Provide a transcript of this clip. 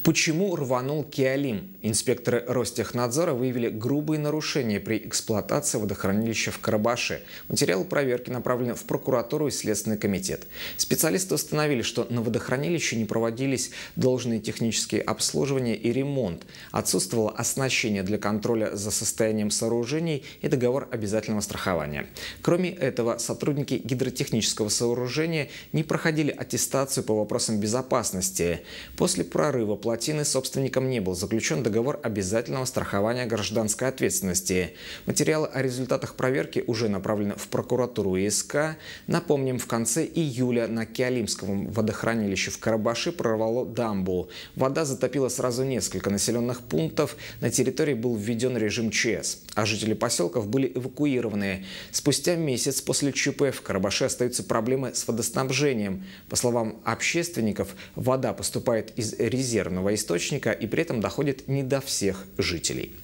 Почему рванул Киалим? Инспекторы Ростехнадзора выявили грубые нарушения при эксплуатации водохранилища в Карабаше. Материалы проверки направлены в прокуратуру и Следственный комитет. Специалисты установили, что на водохранилище не проводились должные технические обслуживания и ремонт. Отсутствовало оснащение для контроля за состоянием сооружений и договор обязательного страхования. Кроме этого, сотрудники гидротехнического сооружения не проходили аттестацию по вопросам безопасности. После прорыва плотины собственником не был заключен договор обязательного страхования гражданской ответственности. Материалы о результатах проверки уже направлены в прокуратуру и СК. Напомним, в конце июля на Киалимском водохранилище в Карабаше прорвало дамбу. Вода затопила сразу несколько населенных пунктов. На территории был введен режим ЧС, а жители поселков были эвакуированы. Спустя месяц после ЧП в Карабаше остаются проблемы с водоснабжением. По словам общественников, вода поступает из резервного источника и при этом доходит не до всех жителей.